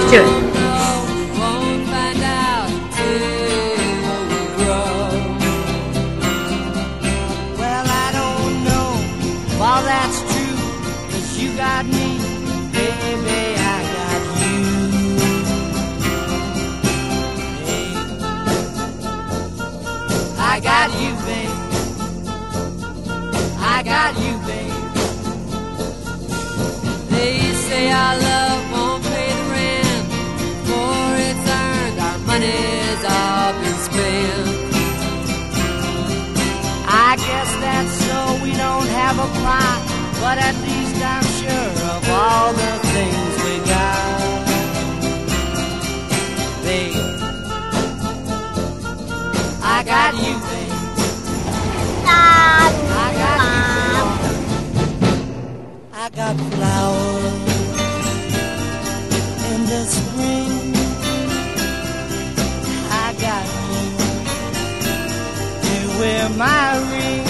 do it. Well, I don't know if all that's true, 'cause you got me, baby, I got you. Hey, I got you, babe. I got you, babe. They say our love won't pay the rent, for it's earned, our money's all been spent. I guess that's so we don't have a plot, but at least I'm sure of all the things we got. Babe, I got you, babe. I got you, babe. I got flowers in the spring. I got you to wear my ring.